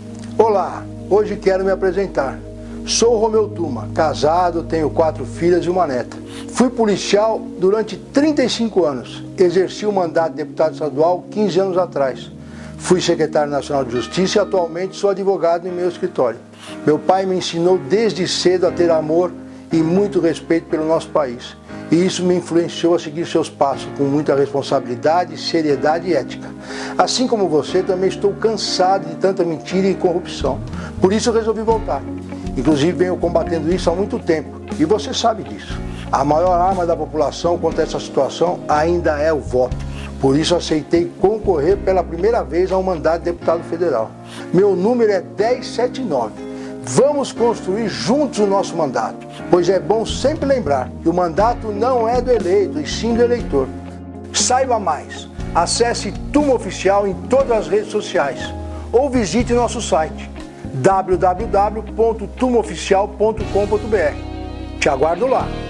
Olá, hoje quero me apresentar. Sou Romeu Tuma, casado, tenho 4 filhas e uma neta. Fui policial durante 35 anos, exerci o mandato de deputado estadual 15 anos atrás. Fui secretário nacional de Justiça e atualmente sou advogado em meu escritório. Meu pai me ensinou desde cedo a ter amor e muito respeito pelo nosso país. E isso me influenciou a seguir seus passos com muita responsabilidade, seriedade e ética. Assim como você, também estou cansado de tanta mentira e corrupção. Por isso eu resolvi voltar. Inclusive venho combatendo isso há muito tempo e você sabe disso. A maior arma da população contra essa situação ainda é o voto. Por isso aceitei concorrer pela primeira vez ao mandato de deputado federal. Meu número é 1079. Vamos construir juntos o nosso mandato, pois é bom sempre lembrar que o mandato não é do eleito, e sim do eleitor. Saiba mais, acesse Tuma Oficial em todas as redes sociais ou visite nosso site www.tumaoficial.com.br. Te aguardo lá.